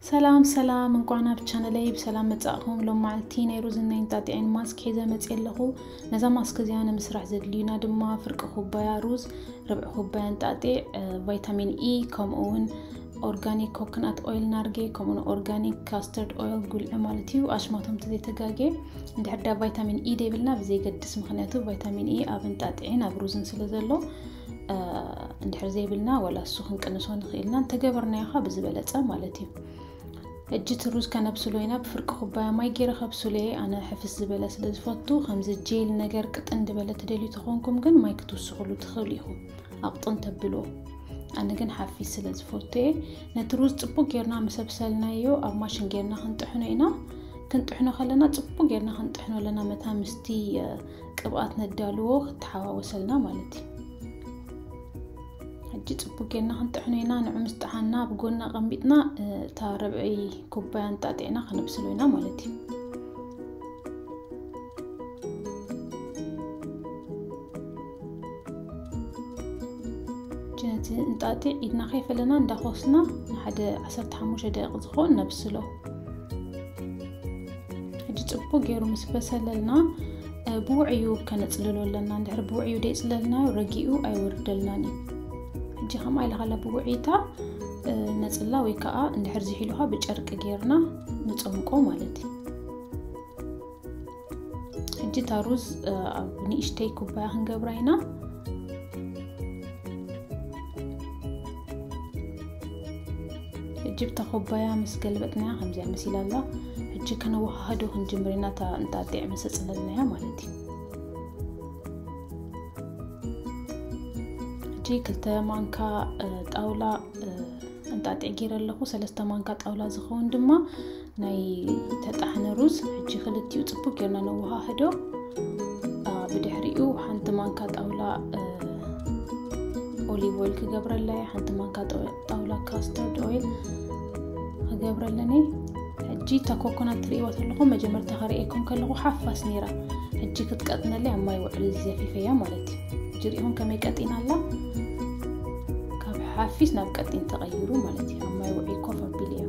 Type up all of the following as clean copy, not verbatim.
سلام እንኳን ኣብ ቻናለይ በሰላም መጻእኹም ሎማዓልቲ ናይ ሩዝና እንጣጥዕን ማስክ ሒዘ መጽየለኹ ነዛ ማስክ እዚኣነ ምስራሕ ዘድልዩና ድማ ፍርቂ ኩባያ ሩዝ ረብዕ ኩባያ እንጣጥዕ ቫይታሚን ኢ ከምኡውን ኦርጋኒክ ኮኮናት ኦይል ናርጌ ከምኡውን ኦርጋኒክ ካስተርድ ኦይል ጉልዒ ማለት እዩ ኣሽማቶም ተዘይተጋጌ እንድሕዳ ቫይታሚን ኢ ደይብልና ብዘይገድስ ምክንያቱ ቫይታሚን ኢ ኣብ እንጣጥዕን ኣብ ሩዝን ስለዘሎ እንድሕር ዘይብልና ወላ እሱ ክንቅንሶ ንኽእልና እንተገበርና ይኻ ብዝበለጸ ማለት እዩ እጅት ሩዝ ከነብስሎይና በፍርቅ ኩባያ ማይ ገይረ ከብስሎይ ኣነ ሕፍስ ዝበለ ስለዝፈቱ ከምዚ ጄል ነገር ቅጥን ድበለ ተደልዩ ተኾንኩም ግን ማይ ክትውስኹሉ ትኽእሉ ኢኹም ኣቅጥን ተብሎ ኣነ ግን ሓፊስ ስለዝፈቱ ነቲ ሩዝ ጽቡቅ ጌርና መሰብሰልናዮ ኣብ ማሽን ጌርና ክንጥሕኖ ኢና ክንጥሕኖ ከለና ጽቡቅ ጌርና ክንጥሕኖ ለና መታ ምስቲ ቅብኣት ነዳልዎ ክትሓዋወሰልና ማለት እዩ እጅ ጽቡቅ ጌርና ክንጥሕኖ ኢና ንዑ ምስጥሓና ብጎና ቀምቢጥና ታ ረብዒ ኩባያ እንጣጥዕና ከነብስሎይና ማለት እዩ ጀነቲ እንጣጥዕ ኢድና ከይፈለና እንዳኾስና ንሓደ 15 ደቂቃ ዝኾን ነብስሎ እጅ ጽቡቅ ጌሩ ምስ በሰለልና ብውዕዩ ከነጽልሎ ለና እንድሕር ብውዕዩ ደይጽለልና ረጊኡ ኣይወርደልናኒ እጅ خما إلى خلا بوعيتا نصلا ويكا اندحر زحيلوها بጨርቅ ጌርና ንጾምቆ ማለት እጅ ታሩዝ ንእሽተይ ኩባያ ክንገብራይና እጅ ተኹባያ መስገልበጥና ከምዚ መስይላላ እጅ ከነዋሃዶ ክንጅምርና ታ እንጣጥዕ መስጽለልና ማለት እዩ جي كلتا مانكا طاولا انطاطع غيرلخو 3 مانكا طاولا زخون دما ناي تطحن روز حجي خلتيو صبو غيرنا نوهاهدو بدحريو حنت مانكا طاولا اوليف اويل كغبرلا حنت مانكا طاولا كاسترد اويل كغبرلني حجي تا كوكونات ريوات لكم مجمرت خريئكم كلغو حفاس نيرا حجي كتقطنا لي ما يوعل الزفيفيا مالتي جريهم كما يقطينا الله حافيس نبقتين تغيروا مالتي ما يوعي كوفر بليا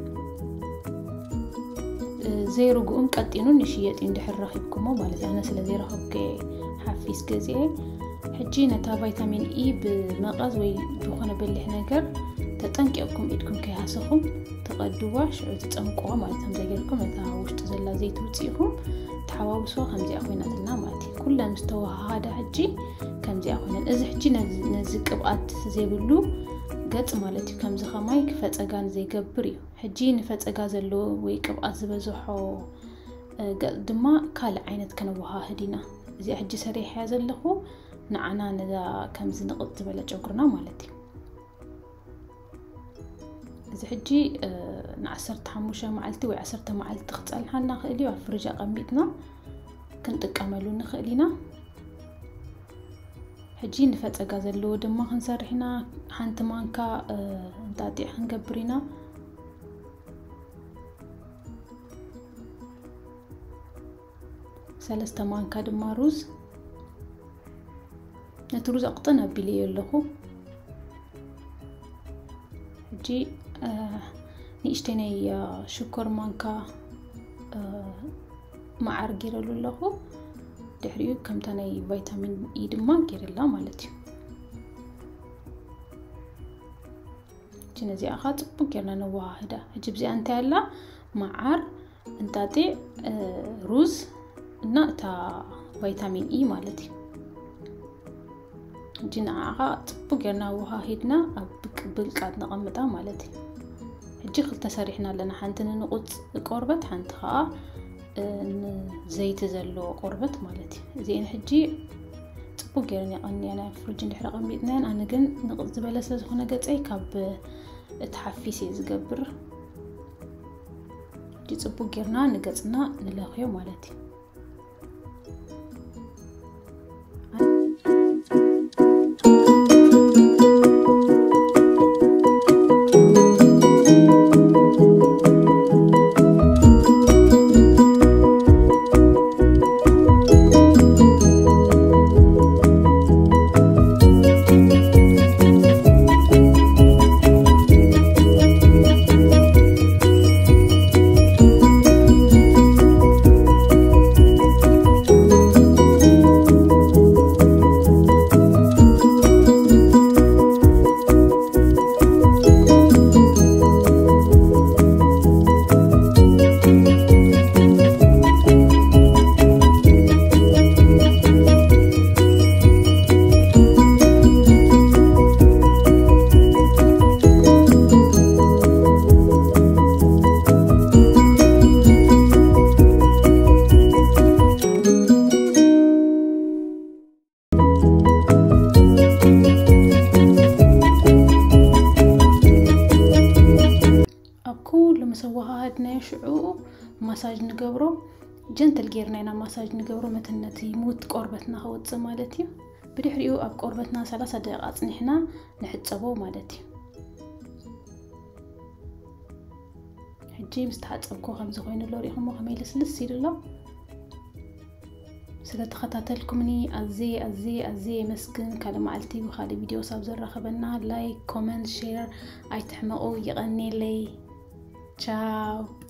زي رقوم قطينو نشيطين دحر رخيبكم مالتي انا سلا زي رخبك حافيس كزي حجي نتا فيتامين اي بمقاز وي دخونه بلح ነገር ተጠንቀቁም እድኩም ከያሰኹም ተቀድዋ ሽዑ ተጠንቀቁ ማለትም ዘይገልኩም እታ ውሽጥ ዘላ ዘይት ውጽኢኹም ተሓዋውሶ ከምዚ ኣኾይናትና ማለት ኩላም ዝተዋሃደ ሕጂ ከምዚ ኣኾይናን እዚ ሕጂ ነዚ ቅብኣት ዘይብሉ ገጽ ማለት ከምዚ ኸማይ ክፈጸጋን ዘይገብር እዩ ሕጂ ንፈጸጋ ዘሎ ወይ ቅብኣት ዝበዝሖ ገጽ ድማ ካል ዓይነት ከነዋሃህዲና እዚ ሕጂ ሰሪሕ ያዘለኹ ንዓና ነዛ ከምዚ ንቕጥ ዝበለ ጨጉርና ማለት እዩ እዚ ሕጂ ን15 መዓልቲ ወይ 10 መዓልቲ ክጸልሐና ክእሊ ኣብ ፍሪጅ ቀሚጥና ክንጥቀመሉ ንኽእሊና ሕጂ ንፈጸጋ ዘለዎ ድማ ክንሰርሕና ሓንቲ ማንካ እንጣጥዕ ክንገብሪና ሰለስተ ማንካ ድማ ሩዝ ነቲ ሩዝ ኣቅጥነ ኣቢለዮ ኣለኹ ሕጂ ንእሽተይ ሽኮር ማንካ ማዓር ጌረሉ ኣለኹ ድሕሪኡ ከምታ ናይ ቫይታሚን ኢ ድማ ጌረላ ማለት እዩ ጅነዚ ኣኻ ጽቡቅ ጌርና ነዋሃዳ ሕጂ ብዚኣ እንታይ ኣላ ማዓር እንጣጥዕ ሩዝ እና እታ ቫይታሚን ኢ ማለት እዩ ጅና ኣኻ ጽቡቅ ጌርና ወሃሂድና ኣብ ብልቃት ነቐምጣ ማለት እዩ ሕጂ ክልተ ሰሪሕና ኣለና ሓንቲ ንቁጽ ቆርበት ሓንቲ ኸኣ ዘይት ዘሎ ቆርበት ማለት እዩ እዚን ሕጂ ጽቡቅ ጌርና ቀኒያና ፍሪጅ እንድሕር ቀሚጥና ኣነ ግን ንቁጽ ዝበለ ስለዝኾነ ገጸይ ካብ እትሓፊስ ዝገብር ሕጂ ጽቡቅ ጌርና ንገጽና ንለኽዮ ማለት እዩ كل مسوها هادنا يشعو مساج نقبره جنتل جيرنا مساج نقبره متنتي موت قربتنا هو مالتي بدحريو اب قربتنا 3 دقائق نحنا نحصبو مالتي حجي مستحصبكو خمس خوين لوريهم خميلس لسيدلو ስለተኸታተልኩምኒ أزي مسكن كلام عالتي وخالي فيديو صاب زرخبنا لايك كومنت شير أي تحمقوا يغني لي تشاو